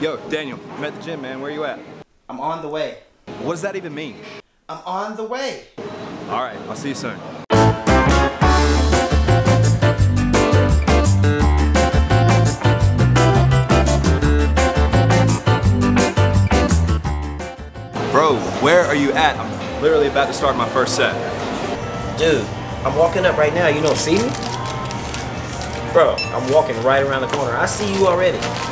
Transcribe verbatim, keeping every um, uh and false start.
Yo, Daniel, I'm at the gym, man. Where you at? I'm on the way. What does that even mean? I'm on the way. All right, I'll see you soon. Bro, where are you at? I'm literally about to start my first set. Dude, I'm walking up right now. You don't see me? Bro, I'm walking right around the corner. I see you already.